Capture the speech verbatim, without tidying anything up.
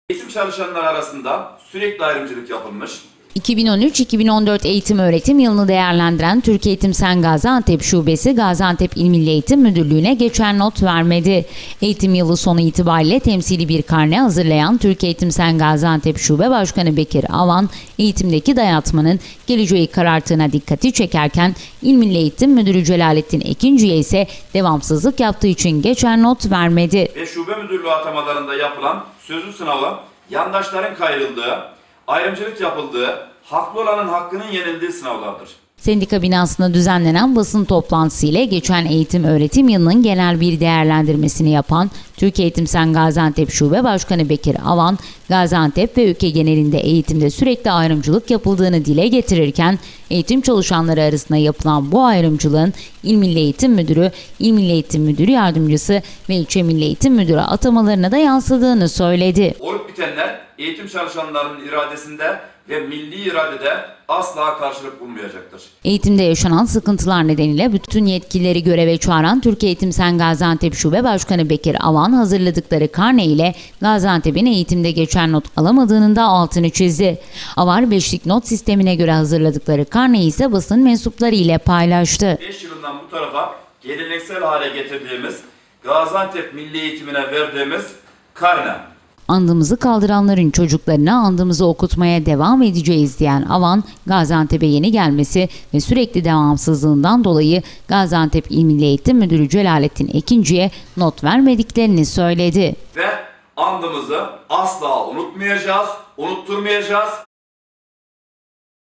Eğitim çalışanları arasında sürekli ayrımcılık yapılmış. iki bin on üç iki bin on dört eğitim öğretim yılını değerlendiren Türk Eğitim Sen Gaziantep Şubesi Gaziantep İl Milli Eğitim Müdürlüğü'ne geçer not vermedi. Eğitim yılı sonu itibariyle temsili bir karne hazırlayan Türk Eğitim Sen Gaziantep Şube Başkanı Bekir Avan, eğitimdeki dayatmanın geleceği kararttığına dikkati çekerken İl Milli Eğitim Müdürü Celalettin Ekinci'ye ise devamsızlık yaptığı için geçer not vermedi. Ve şube müdürlüğü atamalarında yapılan sözlü sınavı yandaşların kayrıldığı, ayrımcılık yapıldığı, haklı olanın hakkının yenildiği sınavlardır. Sendika binasında düzenlenen basın toplantısı ile geçen eğitim öğretim yılının genel bir değerlendirmesini yapan Türk Eğitim Sen Gaziantep Şube Başkanı Bekir Avan, Gaziantep ve ülke genelinde eğitimde sürekli ayrımcılık yapıldığını dile getirirken, eğitim çalışanları arasında yapılan bu ayrımcılığın İl Milli Eğitim Müdürü, İl Milli Eğitim Müdürü Yardımcısı ve İlçe Milli Eğitim Müdürü atamalarına da yansıdığını söyledi. Olup bitenler eğitim çalışanlarının iradesinde ve milli iradede asla karşılık bulmayacaktır. Eğitimde yaşanan sıkıntılar nedeniyle bütün yetkilileri göreve çağıran Türk Eğitim Sen Gaziantep Şube Başkanı Bekir Avan hazırladıkları karne ile Gaziantep'in eğitimde geçer not alamadığının da altını çizdi. Avar beşlik not sistemine göre hazırladıkları karneyi ise basın mensupları ile paylaştı. beş yılından bu tarafa geleneksel hale getirdiğimiz Gaziantep milli eğitimine verdiğimiz karne. Andımızı kaldıranların çocuklarına andımızı okutmaya devam edeceğiz diyen Avan, Gaziantep'e yeni gelmesi ve sürekli devamsızlığından dolayı Gaziantep İl Milli Eğitim Müdürü Celalettin Ekinci'ye not vermediklerini söyledi. Ve andımızı asla unutmayacağız, unutturmayacağız.